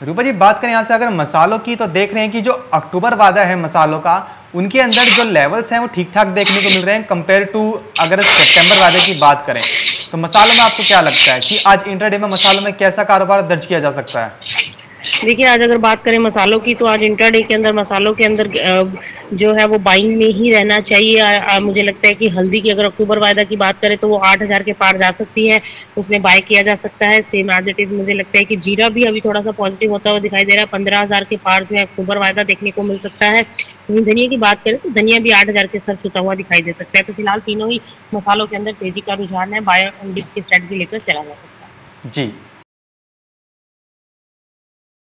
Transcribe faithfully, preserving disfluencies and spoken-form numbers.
रूपा जी, बात करें यहाँ से अगर मसालों की, तो देख रहे हैं कि जो अक्टूबर वादा है मसालों का, उनके अंदर जो लेवल्स हैं वो ठीक ठाक देखने को मिल रहे हैं कंपेयर टू अगर सितंबर वादे की बात करें तो। मसालों में आपको क्या लगता है कि आज इंट्राडे में मसालों में कैसा कारोबार दर्ज किया जा सकता है? देखिए, आज अगर बात करें मसालों की, तो आज इंट्राडे के अंदर मसालों के अंदर जो है वो बाइंग में ही रहना चाहिए। आ, आ, मुझे लगता है कि हल्दी की अगर अक्टूबर वायदा की बात करें तो वो आठ हज़ार के पार जा सकती है, उसमें बाय किया जा सकता है। सेम एज इट इज़ मुझे लगता है कि जीरा भी अभी थोड़ा सा पॉजिटिव होता हुआ दिखाई दे रहा है, पंद्रह हज़ार के पार जो है अक्टूबर वायदा देखने को मिल सकता है। वहीं धनिया की बात करें तो धनिया भी आठ हज़ार के स्तर छूता हुआ दिखाई दे सकता है। तो फिलहाल तीनों ही मसालों के अंदर तेजी का रुझान है, बाय एंड डिप की स्ट्रेटजी लेकर चला जा सकता है। जी।